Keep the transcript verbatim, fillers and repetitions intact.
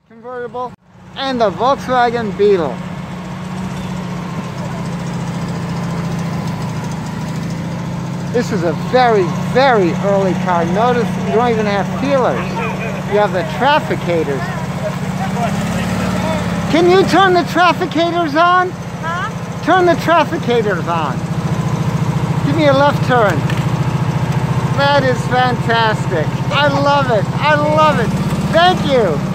convertible, and the Volkswagen Beetle. This is a very, very early car. Notice you don't even have peelers. You have the Trafficators. Can you turn the Trafficators on? Huh? Turn the Trafficators on. Give me a left turn. That is fantastic. I love it. I love it. Thank you.